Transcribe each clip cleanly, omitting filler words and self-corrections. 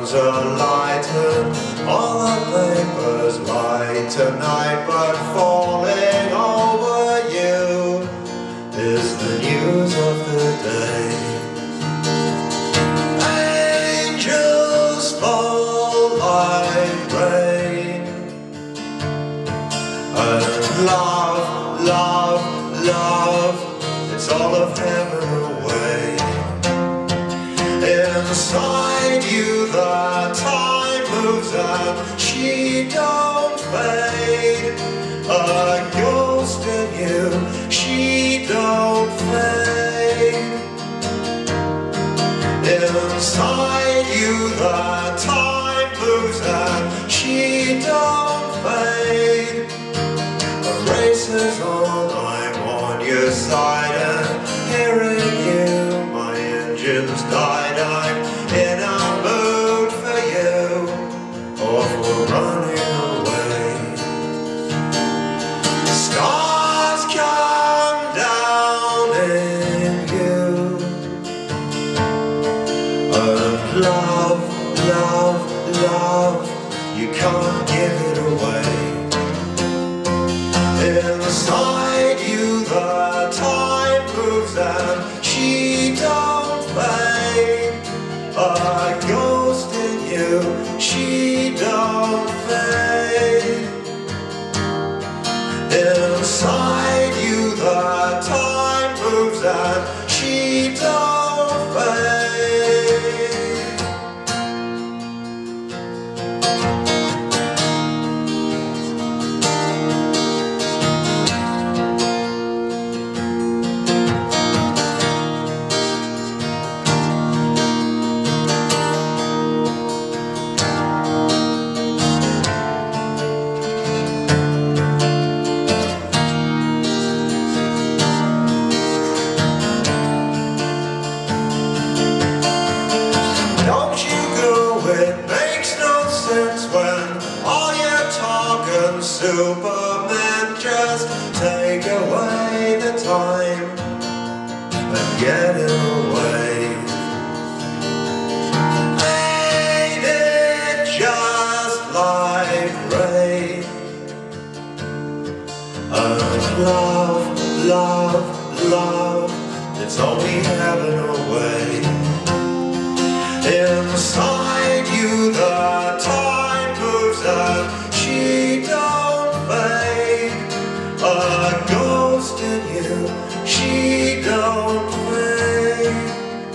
drums are lighted, all the papers light tonight, but falling over you is the news of the day. Angels fall like rain, and love, love, love, it's all of heaven away. Inside you the time moves and she don't fade. A ghost in you, she don't fade. Inside you the time moves and she don't fade. A race is on, I'm on your side, and hearing you my engine's died. I'm in a mood for you, or for running away. Stars come down in you, and love, love, love, you can't give it away. Inside you the time moves and she don't fade. A ghost in you, she don't fade. Inside you the time moves and she don't fade. It makes no sense when all your talk and Superman just take away the time and get in the way. Ain't it just like rain? And love, love, love, it's only heaven away. Inside you the time moves and she don't fade. A ghost in you, she don't fade.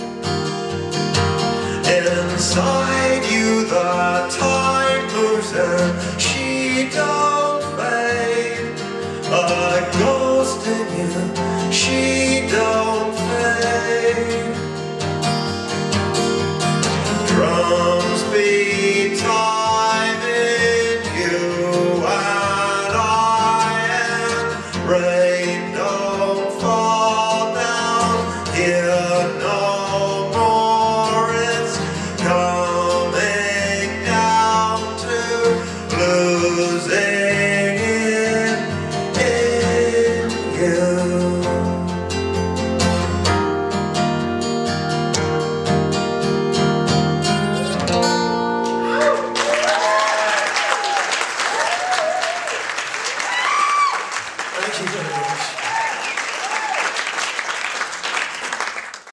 Inside you the time moves and she don't fade. A ghost in you, she don't fade. Drums beat